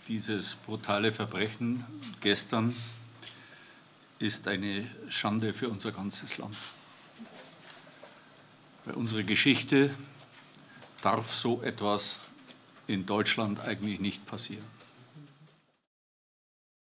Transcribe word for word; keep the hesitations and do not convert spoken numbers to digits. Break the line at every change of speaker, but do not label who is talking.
Dieses brutale Verbrechen gestern ist eine Schande für unser ganzes Land. Bei unserer Geschichte darf so etwas in Deutschland eigentlich nicht passieren.